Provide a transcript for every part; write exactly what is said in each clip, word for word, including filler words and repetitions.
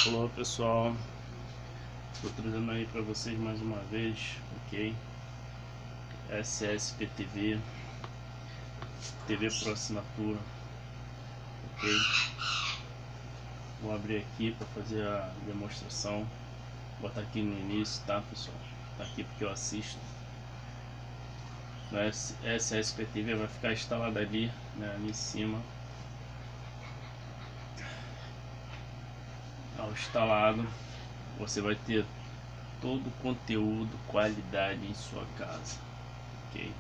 Olá pessoal, estou trazendo aí para vocês mais uma vez, ok? S S P T V, T V por assinatura, ok? Vou abrir aqui para fazer a demonstração, vou botar aqui no início, tá pessoal? Tá aqui porque eu assisto. No S S P T V vai ficar instalado ali, né, ali em cima. Ao instalado, você vai ter todo o conteúdo, qualidade em sua casa, ok?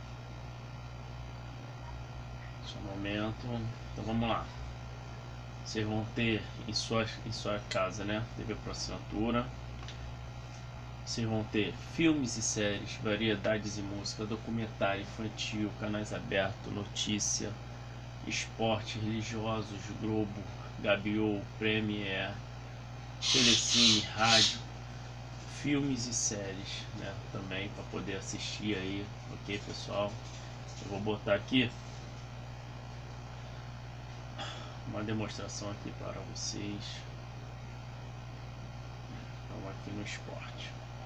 Só um momento, então vamos lá. Vocês vão ter em sua, em sua casa, né, T V por assinatura. Vocês vão ter filmes e séries, variedades e música, documentário infantil, canais abertos, notícia, esporte, religiosos, Globo, Gabiol, Premiere, Telecine, rádio, filmes e séries, né, também para poder assistir aí, ok pessoal? Eu vou botar aqui uma demonstração aqui para vocês. Estamos aqui no esporte.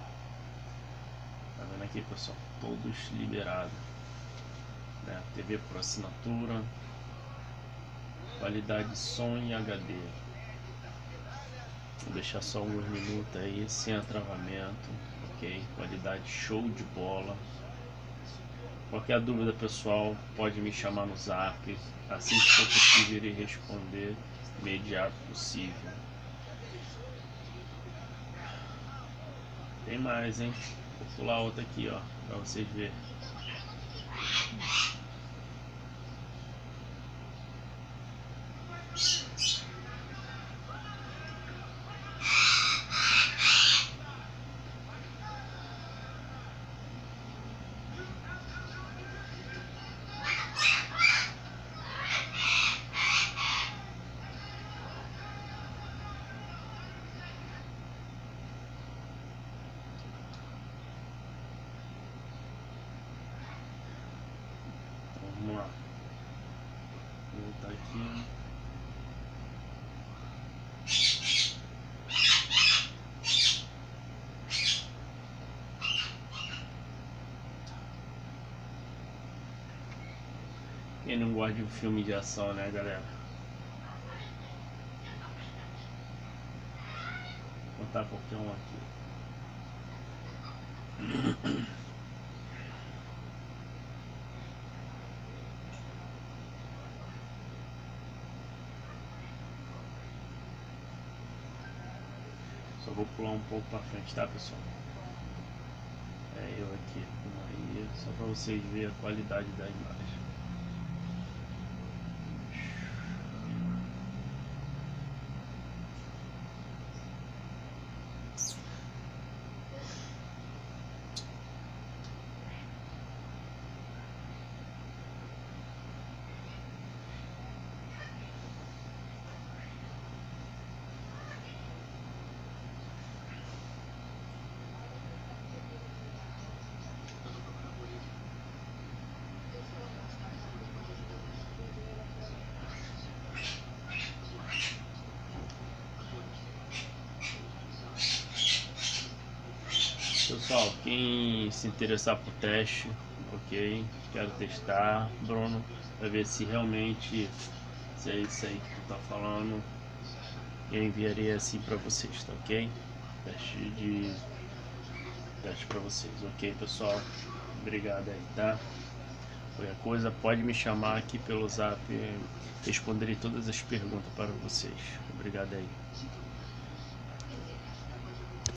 Tá vendo aqui pessoal? Todos liberados, né? T V por assinatura, qualidade de som em H D. Vou deixar só alguns minutos aí sem travamento, ok? Qualidade show de bola. Qualquer dúvida pessoal pode me chamar no zap, assim que for possível irei responder imediato possível. Tem mais, hein? Vou pular outra aqui, ó, para vocês verem. Vamos lá, vou voltar aqui. Quem não gosta de um filme de ação, né galera? Vou botar qualquer um aqui. Só vou pular um pouco para frente, tá pessoal? É eu aqui, aí, só para vocês verem a qualidade da imagem. Pessoal, quem se interessar por teste, ok? Quero testar, Bruno, para ver se realmente se é isso aí que tu tá falando. Eu enviarei assim para vocês, tá ok? Teste de teste para vocês, ok pessoal? Obrigado aí, tá? Qualquer coisa pode me chamar aqui pelo zap, responderei todas as perguntas para vocês. Obrigado aí.